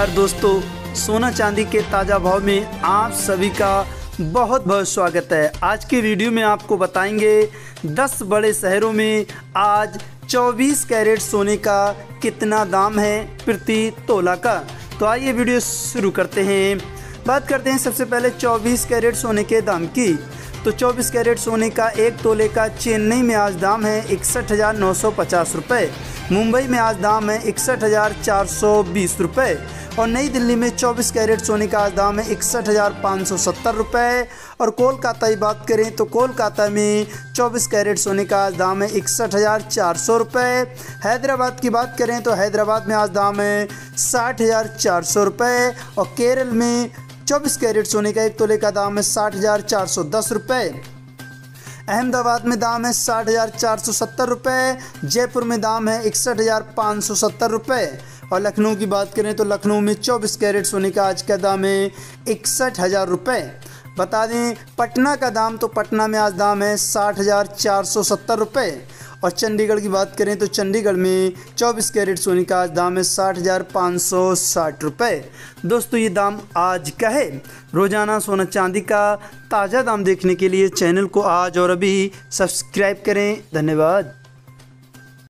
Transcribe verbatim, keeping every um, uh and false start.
नमस्कार दोस्तों, सोना चांदी के ताज़ा भाव में आप सभी का बहुत बहुत स्वागत है। आज के वीडियो में आपको बताएंगे दस बड़े शहरों में आज चौबीस कैरेट सोने का कितना दाम है प्रति तोला का। तो आइए वीडियो शुरू करते हैं। बात करते हैं सबसे पहले चौबीस कैरेट सोने के दाम की। तो चौबीस कैरेट सोने का एक तोले का चेन्नई में आज दाम है इकसठ हज़ार नौ सौ पचास रुपये, मुंबई में आज दाम है इकसठ हज़ार चार सौ बीस रुपये और नई दिल्ली में चौबीस कैरेट सोने का आज दाम है इकसठ हज़ार पाँच सौ सत्तर रुपये। और कोलकाता की बात करें तो कोलकाता में चौबीस कैरेट सोने का आज दाम है इकसठ हज़ार चार सौ रुपये। हैदराबाद की बात करें तो हैदराबाद में आज दाम है साठ हज़ार चार सौ रुपये और केरल में चौबीस कैरेट सोने का एक तोले का दाम है साठ हज़ार चार सौ दस रुपये। अहमदाबाद में दाम है साठ हज़ार चार सौ सत्तर रुपये, जयपुर में दाम है इकसठ हज़ार पाँच सौ सत्तर रुपये और लखनऊ की बात करें तो लखनऊ में चौबीस कैरेट सोने का आज का दाम है इकसठ हज़ार रुपये। बता दें पटना का दाम तो पटना में आज दाम है साठ हज़ार चार सौ सत्तर रुपये और चंडीगढ़ की बात करें तो चंडीगढ़ में चौबीस कैरेट सोने का आज दाम है साठ हज़ार पाँच सौ साठ रुपये। दोस्तों ये दाम आज का है। रोज़ाना सोना चांदी का ताज़ा दाम देखने के लिए चैनल को आज और अभी सब्सक्राइब करें। धन्यवाद।